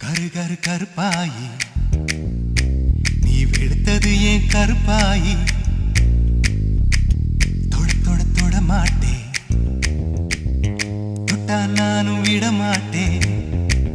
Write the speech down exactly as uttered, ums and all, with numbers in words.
கரு கரு கருப்பாயி நீ வெளுத்தது ஏன் கருப்பாயி தொட தொட தொட மாட்டேன் தொட்டா நானும் விட மாட்டேன்